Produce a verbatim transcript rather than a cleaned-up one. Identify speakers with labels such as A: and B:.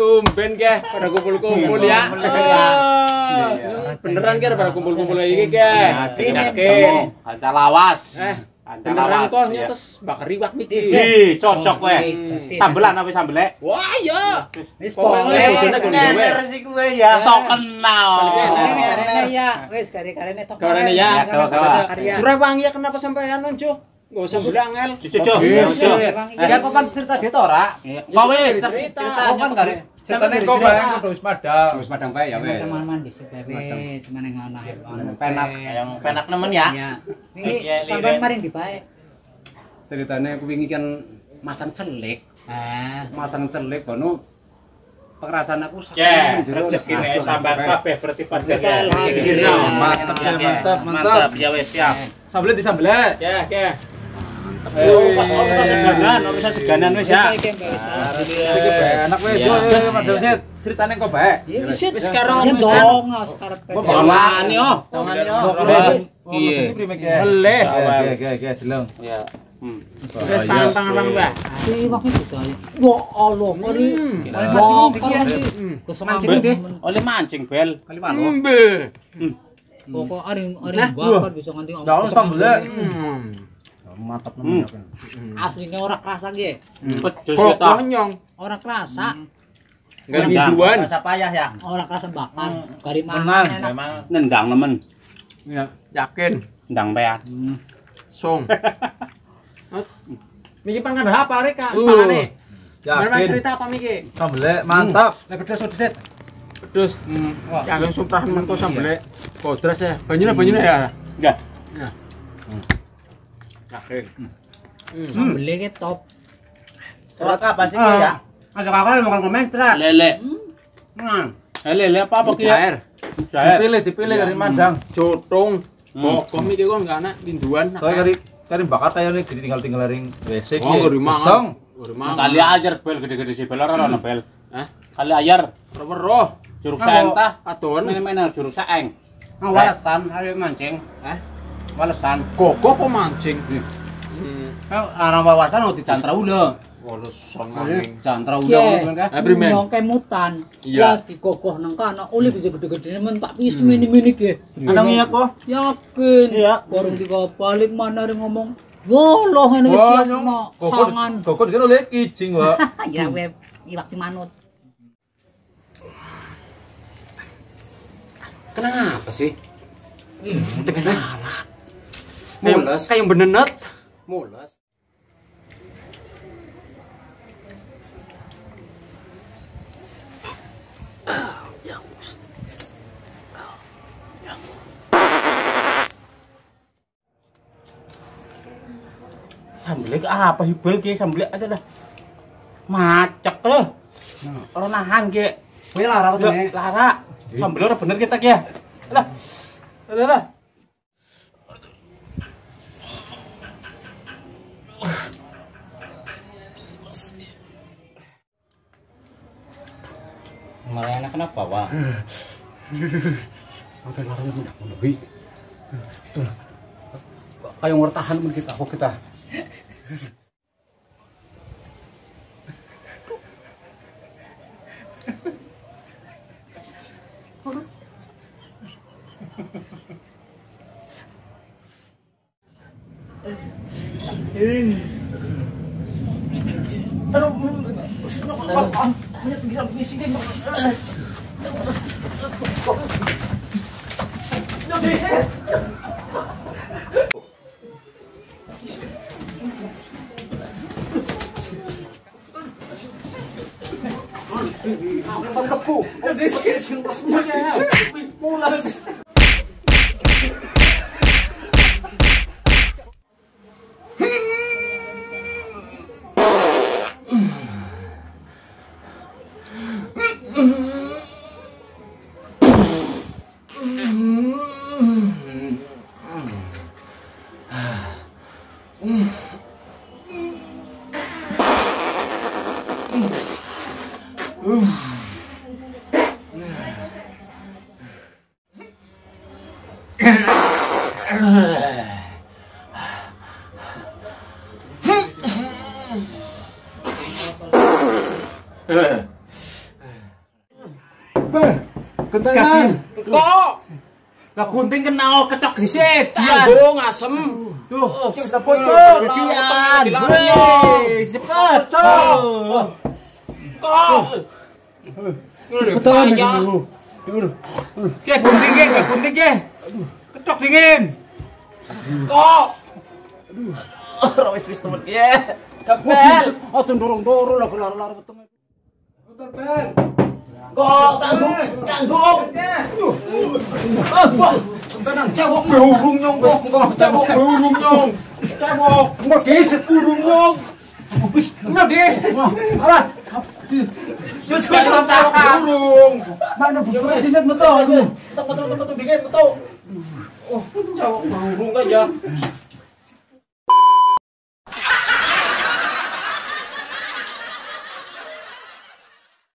A: tumben ke pada kumpul-kumpul ya. Beneran ke pada kumpul-kumpul iki ke. Yakin.
B: Kanca lawas.
A: Eh,
B: kanca
A: beneran
B: lawas.
A: kok nyetes bakar riwak niki.
B: Ih, cocok kowe. Sambelan apa sambele?
A: Wah, iya.
C: Wis
A: Pokoknya bojone gon kowe.
D: sih kowe ya.
B: Tok kenal.
C: Karena ya, wis gare-garene tok.
A: Garene ya.
C: Karya.
A: Jure wangi ya kenapa sampai anu, Jo? Enggak usah beli angel.
B: Cucu.
C: Ya kok kan cerita dia ora.
B: Kok wis
A: cerita.
C: Kok kan gare
A: Ceritane kok bae kudu wis padang. Wis padang bae ya wis.
C: teman-teman di wis meneng ana
D: Penak yang penak nemen ya.
C: Ya. Ini sampean maring di bae.
E: Ceritanya aku wingi kan masang celik,
C: Ah,
E: masang celik kono perasaan aku
B: Ya,
E: sakit
B: rezekine sampean kabeh berarti pada
C: Bisa,
B: ya.
A: Mantap,
B: Ya,
A: mantap,
B: mantap. Ya wis siap.
A: Sambelet disambelet. Ya, ya.
B: Oh, ora seganan, ora seganan wis ya.
C: iki wis.
A: Iki enak wis, wis Mas Doset. Ceritane kok bae.
C: Ya wis
A: Wis karo
C: ya dong karepe.
B: Tongani yo.
D: Tongani yo.
B: Iya.
A: Meleh.
E: Oke oke oke deleng.
B: Ya. Hmm.
A: Wis pangan-pangan Bang, Mbak.
C: Asli waktu bisa ya. Wah, Allah, ngeri.
A: Oleh
C: Mancing
A: mancing
C: iki.
A: Hmm.
C: Kesem mancing deh.
B: Oleh mancing bel.
E: Kali malo.
A: Mbe.
C: Pokok aring aring bakar bisa nganti
A: Ndak usah sambelek.
E: Mantap
B: Hmm.
E: nemen.
C: Asline ora kerasa nggih.
B: Pedes ya ta.
A: Konyong.
C: Ora kerasa.
A: Enggak minduan.
D: Rasa payah ya.
C: Ora kerasa bakar. Gari
A: Tenang,
C: mangan enak.
D: Memang
B: Nendang nemen.
A: Ya, yakin.
B: Ndang peat.
A: Song. Miki pan ngandha apa rek, Kak?
E: Uh,
A: Sepangane.
E: yakin.
A: Memang cerita apa Miki?
E: Sambelek mantap.
A: Nek pedes pedes. Pedes. Wah, yang sumpah mengko sambelek. Kodras ya. Banyune banyune ya.
B: Enggak.
A: Yakin.
C: Sambele ki top.
D: surat apa sih kowe ya?
C: Ada kakak mau komentar.
B: Lele.
C: Hmm.
B: Eh, lele apa apa ki?
A: Cair.
B: Cair.
E: Dipilih dipilih dari mandang.
A: Cotung. Bokom iki kok enggak ana minduan.
E: Soalnya kari kari bakar kayak nih ditinggal-tinggal ring W C
A: Oh, ngeri mangan.
E: Kosong.
B: Kali ajar bel gede-gede si bel ora ono bel.
A: Hah?
B: Kali ayar
A: Roh.
B: curug saentah.
A: Aton.
B: Main-main curug saeng.
C: Nang walesan ayo mancing.
A: Hah?
C: Walesan.
A: Gogo kok mancing.
C: Ana walesan mau dicantra ulo.
A: Walus sanganging.
C: Cantra ulo
F: Iya.
C: kan.
A: Eh, Brimen.
F: Nyong kemutan.
A: Iya.
F: Lagi kokoh nang kana oleh bisa gede-gede men tak pis mini-mini ki.
D: Anong iya ko?
F: Yakin.
D: Iya.
F: Warung tiga balik mana ring ngomong. Woloh ngene wis
E: Wah,
F: siapno
E: Koko
F: sangan.
E: koko di sana oleh kijing, Pak.
F: Ya we iwak si manut.
A: Kenapa sih? Ih, kenapa? Mules kayak benenet. Mules.
B: Sambelek apa hibel ki sambelek aja dah. Macek loh. Ora nahan ki.
C: Kowe lara apa
B: Loh, Lara. Sambel ora bener kita ki ya. Lah. Lah lah. Malah enak kenapa, Wah?
E: Hotel larangnya mudah menuhi. Kayak ngortahan men kita kok kita. Gentengan.
B: Kok. Lah gunting kena ketok geset.
A: Tanggung asem.
B: Tuh, wis bocor. Kecian. Hei, cepet. Kok.
A: Betul.
B: Ke gunting ke, gunting ke. Ketok dingin. Kok. Ora wis wis temen ki. Kapten.
E: Aja dorong-dorong lah kelar-kelar wetenge. Betul, Ben.
B: Kok tanggung, tanggung.
E: Gentenan cewek burung nyong wis engko cewek burung nyong. Cewek modis burung nyong. Wis modis. Alah. Wis cewek burung. Mana burung diset metu. Metu metu metu dikit metu. Oh, cewek burung aja.